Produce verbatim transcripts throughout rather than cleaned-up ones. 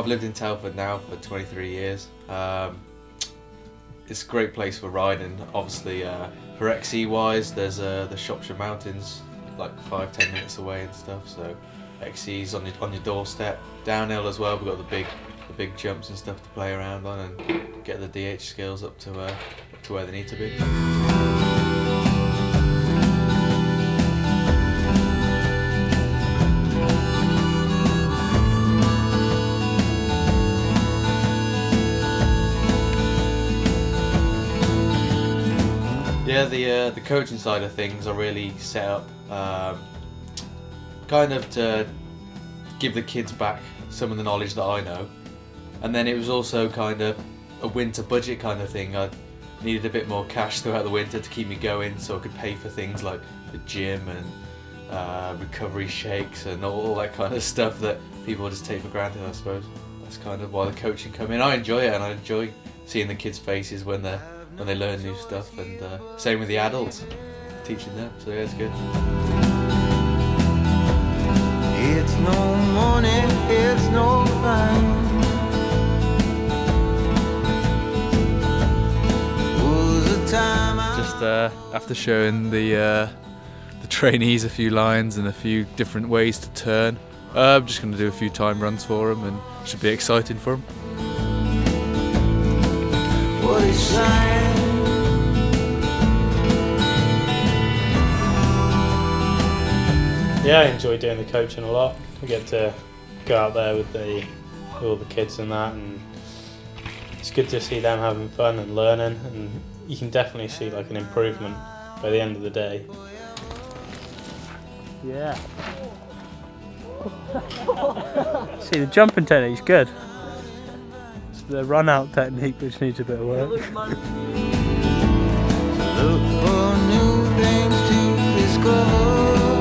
I've lived in Telford now for twenty-three years. Um, it's a great place for riding. Obviously, uh, for X C wise, there's uh, the Shropshire Mountains, like five, ten minutes away and stuff. So X C's on your on your doorstep. Downhill as well. We've got the big the big jumps and stuff to play around on and get the D H skills up to uh, up to where they need to be. Yeah, the uh, the coaching side of things are really set up um, kind of to give the kids back some of the knowledge that I know, and then it was also kind of a winter budget kind of thing. I needed a bit more cash throughout the winter to keep me going, so I could pay for things like the gym and uh, recovery shakes and all, all that kind of stuff that people just take for granted, I suppose. That's kind of why the coaching come in. I enjoy it, and I enjoy seeing the kids' faces when they're when they learn new stuff, and uh, same with the adults, teaching them, so yeah, it's good. It's no morning, it's no fine. Just uh, after showing the, uh, the trainees a few lines and a few different ways to turn, uh, I'm just going to do a few time runs for them, and it should be exciting for them. What is shine? Yeah, I enjoy doing the coaching a lot. I get to go out there with the with all the kids and that, and it's good to see them having fun and learning, and you can definitely see like an improvement by the end of the day. Yeah. See, the jumping technique's good. It's the run out technique which needs a bit of work. Look for new things to discover.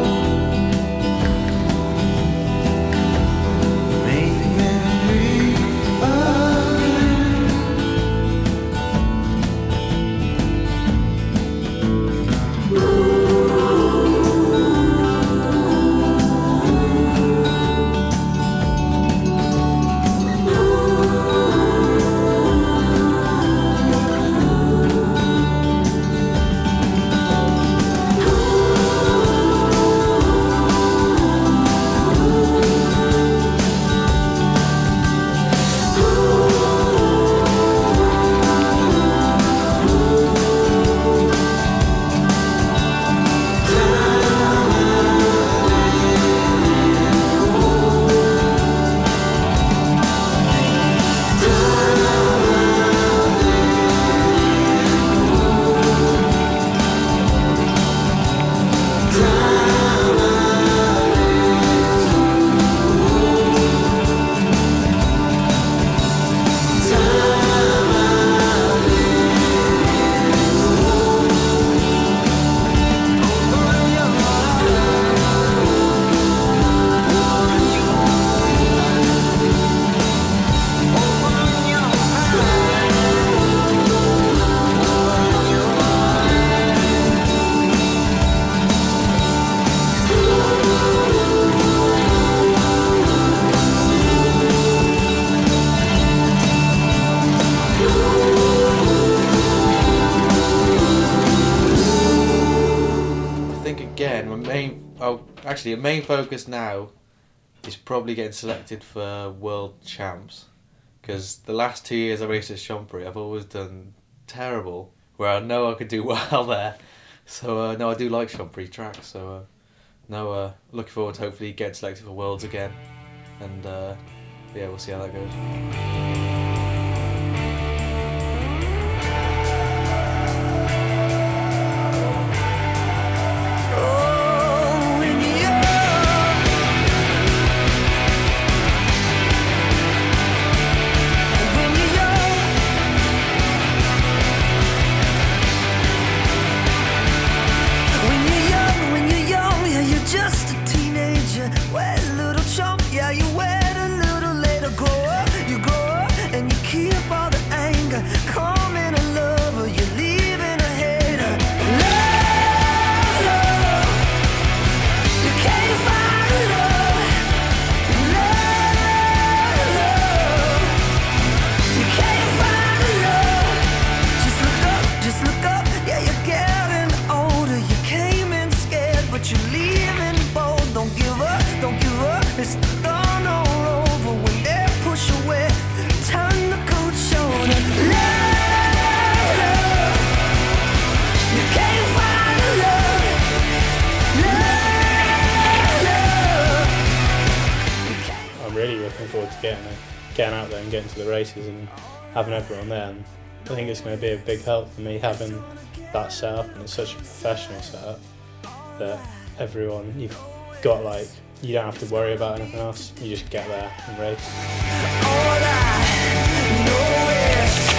Again, my main, oh, actually, a main focus now is probably getting selected for World Champs, because the last two years I raced at Chompery, I've always done terrible, where I know I could do well there. So uh, no, I do like Chompery tracks. So uh, no, uh, looking forward to hopefully getting selected for Worlds again, and uh, yeah, we'll see how that goes. and getting to the races and having everyone there. And I think it's going to be a big help for me having that setup, and it's such a professional setup that everyone, you've got like, you don't have to worry about anything else, you just get there and race. All I know is